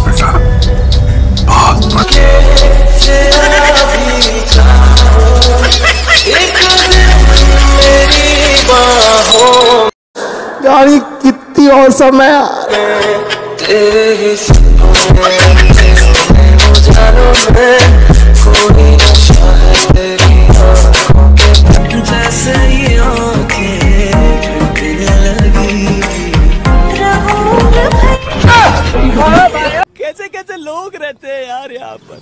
बेटा, बहुत बढ़िया। गाड़ी कितनी औसम है यार। कैसे कैसे लोग रहते हैं यार यहाँ पर।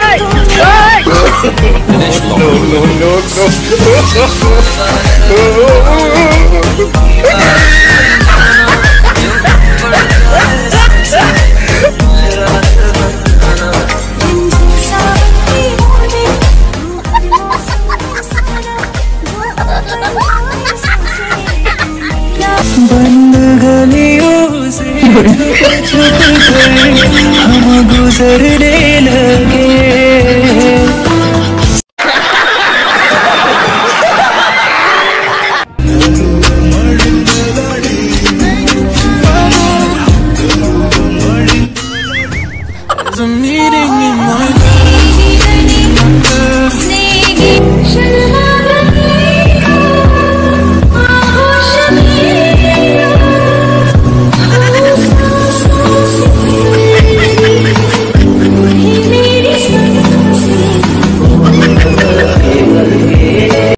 बंद गलियों से छुप कर हम गुजरने लगे। Meeting